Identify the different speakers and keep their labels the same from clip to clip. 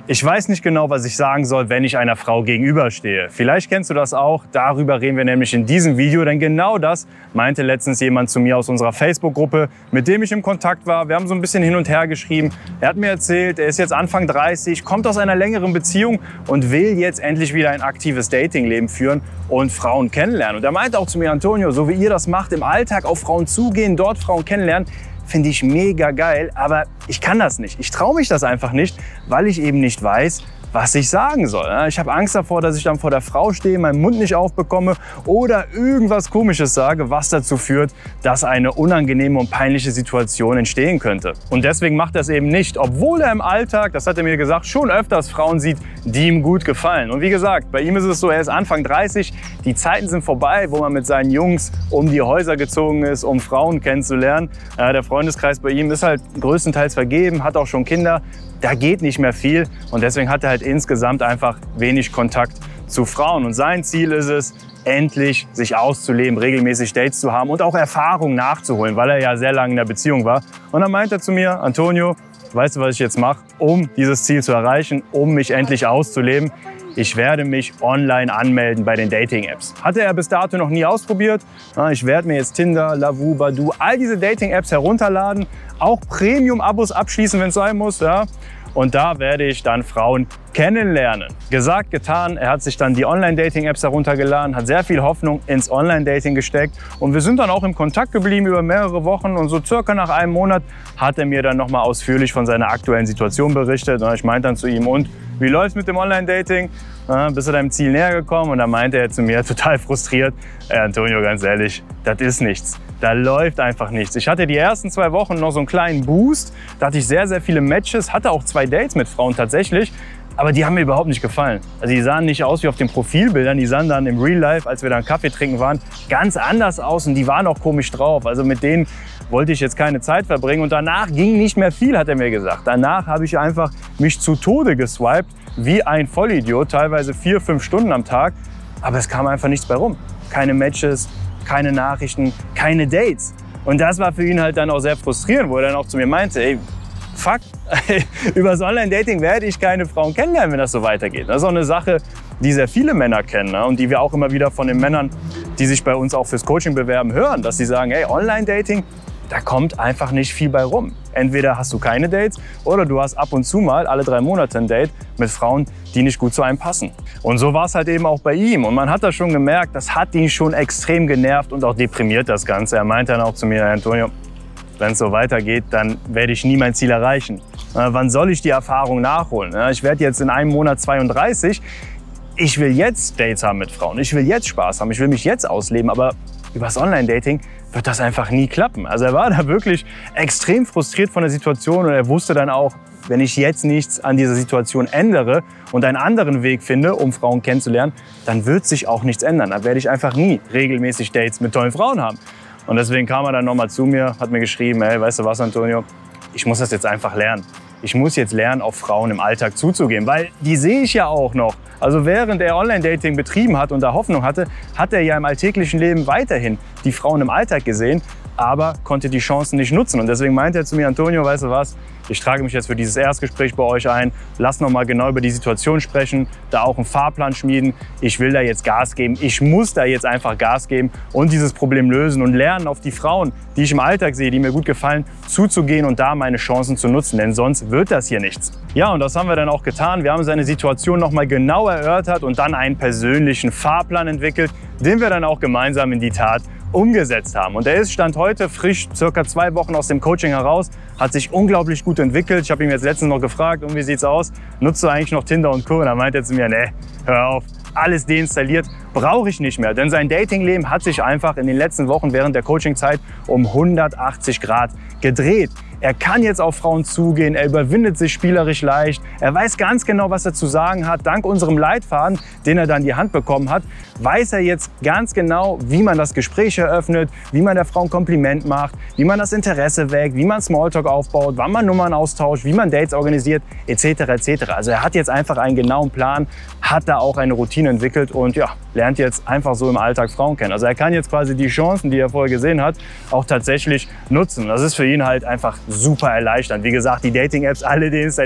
Speaker 1: Ich weiß nicht genau, was ich sagen soll, wenn ich einer Frau gegenüberstehe. Vielleicht kennst du das auch. Darüber reden wir nämlich in diesem Video. Denn genau das meinte letztens jemand zu mir aus unserer Facebook-Gruppe, mit dem ich im Kontakt war. Wir haben so ein bisschen hin und her geschrieben. Er hat mir erzählt, er ist jetzt Anfang 30, kommt aus einer längeren Beziehung und will jetzt endlich wieder ein aktives Datingleben führen und Frauen kennenlernen. Und er meinte auch zu mir, Antonio, so wie ihr das macht, im Alltag auf Frauen zugehen, dort Frauen kennenlernen, finde ich mega geil, aber ich kann das nicht. Ich traue mich das einfach nicht, weil ich eben nicht weiß, was ich sagen soll. Ich habe Angst davor, dass ich dann vor der Frau stehe, meinen Mund nicht aufbekomme oder irgendwas Komisches sage, was dazu führt, dass eine unangenehme und peinliche Situation entstehen könnte. Und deswegen macht er es eben nicht, obwohl er im Alltag, das hat er mir gesagt, schon öfters Frauen sieht, die ihm gut gefallen. Und wie gesagt, bei ihm ist es so, er ist Anfang 30, die Zeiten sind vorbei, wo man mit seinen Jungs um die Häuser gezogen ist, um Frauen kennenzulernen. Der Freundeskreis bei ihm ist halt größtenteils vergeben, hat auch schon Kinder. Da geht nicht mehr viel und deswegen hat er halt insgesamt einfach wenig Kontakt zu Frauen. Und sein Ziel ist es, endlich sich auszuleben, regelmäßig Dates zu haben und auch Erfahrung nachzuholen, weil er ja sehr lange in der Beziehung war. Und dann meint er zu mir, Antonio, weißt du, was ich jetzt mache, um dieses Ziel zu erreichen, um mich endlich auszuleben? Ich werde mich online anmelden bei den Dating-Apps. Hatte er bis dato noch nie ausprobiert. Ich werde mir jetzt Tinder, Lavu, Badoo, all diese Dating-Apps herunterladen, auch Premium-Abos abschließen, wenn es sein muss. Ja. Und da werde ich dann Frauen kennenlernen. Gesagt, getan. Er hat sich dann die Online-Dating-Apps heruntergeladen, hat sehr viel Hoffnung ins Online-Dating gesteckt. Und wir sind dann auch im Kontakt geblieben über mehrere Wochen. Und so circa nach einem Monat hat er mir dann nochmal ausführlich von seiner aktuellen Situation berichtet. Und ich meinte dann zu ihm, und wie läuft's mit dem Online-Dating? Bist du deinem Ziel näher gekommen? Und dann meinte er zu mir total frustriert, Antonio, ganz ehrlich, das ist nichts. Da läuft einfach nichts. Ich hatte die ersten 2 Wochen noch so einen kleinen Boost. Da hatte ich sehr, sehr viele Matches, hatte auch 2 Dates mit Frauen tatsächlich. Aber die haben mir überhaupt nicht gefallen. Also die sahen nicht aus wie auf den Profilbildern. Die sahen dann im Real Life, als wir dann Kaffee trinken waren, ganz anders aus. Und die waren auch komisch drauf. Also mit denen wollte ich jetzt keine Zeit verbringen. Und danach ging nicht mehr viel, hat er mir gesagt. Danach habe ich einfach mich zu Tode geswiped, wie ein Vollidiot, teilweise 4, 5 Stunden am Tag. Aber es kam einfach nichts bei rum. Keine Matches, keine Nachrichten, keine Dates. Und das war für ihn halt dann auch sehr frustrierend, wo er dann auch zu mir meinte, ey, fuck, über das Online-Dating werde ich keine Frauen kennenlernen, wenn das so weitergeht. Das ist auch eine Sache, die sehr viele Männer kennen, ne? Und die wir auch immer wieder von den Männern, die sich bei uns auch fürs Coaching bewerben, hören, dass sie sagen, hey, Online-Dating, da kommt einfach nicht viel bei rum. Entweder hast du keine Dates oder du hast ab und zu mal alle 3 Monate ein Date mit Frauen, die nicht gut zu einem passen. Und so war es halt eben auch bei ihm. Und man hat das schon gemerkt, das hat ihn schon extrem genervt und auch deprimiert, das Ganze. Er meinte dann auch zu mir, Antonio, wenn es so weitergeht, dann werde ich nie mein Ziel erreichen. Wann soll ich die Erfahrung nachholen? Ich werde jetzt in einem Monat 32. Ich will jetzt Dates haben mit Frauen. Ich will jetzt Spaß haben. Ich will mich jetzt ausleben. Aber übers Online-Dating wird das einfach nie klappen. Also er war da wirklich extrem frustriert von der Situation und er wusste dann auch, wenn ich jetzt nichts an dieser Situation ändere und einen anderen Weg finde, um Frauen kennenzulernen, dann wird sich auch nichts ändern. Da werde ich einfach nie regelmäßig Dates mit tollen Frauen haben. Und deswegen kam er dann nochmal zu mir, hat mir geschrieben, hey, weißt du was, Antonio, ich muss das jetzt einfach lernen. Ich muss jetzt lernen, auf Frauen im Alltag zuzugehen, weil die sehe ich ja auch noch. Also während er Online-Dating betrieben hat und da Hoffnung hatte, hat er ja im alltäglichen Leben weiterhin die Frauen im Alltag gesehen, aber konnte die Chancen nicht nutzen. Und deswegen meinte er zu mir, Antonio, weißt du was, ich trage mich jetzt für dieses Erstgespräch bei euch ein, lass noch mal genau über die Situation sprechen, da auch einen Fahrplan schmieden. Ich will da jetzt Gas geben, ich muss da jetzt einfach Gas geben und dieses Problem lösen und lernen, auf die Frauen, die ich im Alltag sehe, die mir gut gefallen, zuzugehen und da meine Chancen zu nutzen, denn sonst wird das hier nichts. Ja, und das haben wir dann auch getan. Wir haben seine Situation noch mal genau erörtert und dann einen persönlichen Fahrplan entwickelt, den wir dann auch gemeinsam in die Tat umgesetzt haben. Und er ist Stand heute frisch, circa 2 Wochen aus dem Coaching heraus, hat sich unglaublich gut entwickelt. Ich habe ihn jetzt letztens noch gefragt, und wie sieht's aus? Nutzt du eigentlich noch Tinder und Co? Und er meinte er zu mir, nee, hör auf, alles deinstalliert, brauche ich nicht mehr. Denn sein Datingleben hat sich einfach in den letzten Wochen während der Coachingzeit um 180 Grad gedreht. Er kann jetzt auf Frauen zugehen, er überwindet sich spielerisch leicht, er weiß ganz genau, was er zu sagen hat. Dank unserem Leitfaden, den er dann in die Hand bekommen hat, weiß er jetzt ganz genau, wie man das Gespräch eröffnet, wie man der Frau ein Kompliment macht, wie man das Interesse weckt, wie man Smalltalk aufbaut, wann man Nummern austauscht, wie man Dates organisiert, etc. etc. Also er hat jetzt einfach einen genauen Plan, hat da auch eine Routine entwickelt und ja, lernt jetzt einfach so im Alltag Frauen kennen. Also er kann jetzt quasi die Chancen, die er vorher gesehen hat, auch tatsächlich nutzen. Das ist für ihn halt einfach super erleichternd. Wie gesagt, die Dating-Apps alle deinstalliert,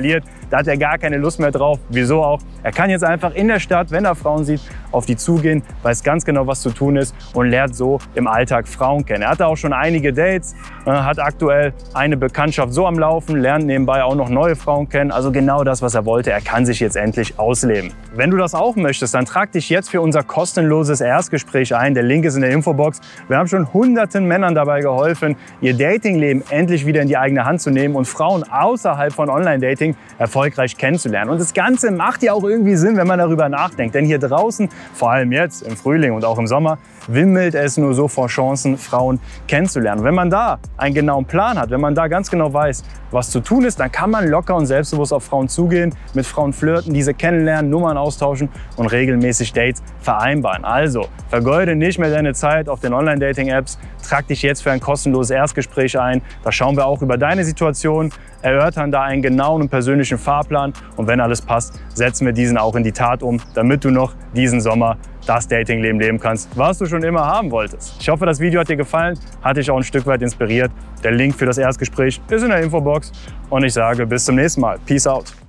Speaker 1: da hat er gar keine Lust mehr drauf. Wieso auch? Er kann jetzt einfach in der Stadt, wenn er Frauen sieht, auf die zugehen, weiß ganz genau, was zu tun ist und lernt so im Alltag Frauen kennen. Er hatte auch schon einige Dates, hat aktuell eine Bekanntschaft so am Laufen, lernt nebenbei auch noch neue Frauen kennen. Also genau das, was er wollte. Er kann sich jetzt endlich ausleben. Wenn du das auch möchtest, dann trag dich jetzt für unser kostenloses Erstgespräch ein. Der Link ist in der Infobox. Wir haben schon hunderten Männern dabei geholfen, ihr Datingleben endlich wieder in die eigene Hand zu nehmen und Frauen außerhalb von Online-Dating erfolgreich kennenzulernen. Und das Ganze macht ja auch irgendwie Sinn, wenn man darüber nachdenkt. Denn hier draußen, vor allem jetzt im Frühling und auch im Sommer, wimmelt es nur so vor Chancen, Frauen kennenzulernen. Und wenn man da einen genauen Plan hat, wenn man da ganz genau weiß, was zu tun ist, dann kann man locker und selbstbewusst auf Frauen zugehen, mit Frauen flirten, diese kennenlernen, Nummern austauschen und regelmäßig Dates vereinbaren. Also vergeude nicht mehr deine Zeit auf den Online-Dating-Apps, trag dich jetzt für ein kostenloses Erstgespräch ein. Da schauen wir auch über deine Situation, erörtern da einen genauen und persönlichen Fahrplan und wenn alles passt, setzen wir diesen auch in die Tat um, damit du noch diesen Sommer das Datingleben leben kannst, was du schon immer haben wolltest. Ich hoffe, das Video hat dir gefallen, hat dich auch ein Stück weit inspiriert. Der Link für das Erstgespräch ist in der Infobox und ich sage bis zum nächsten Mal. Peace out.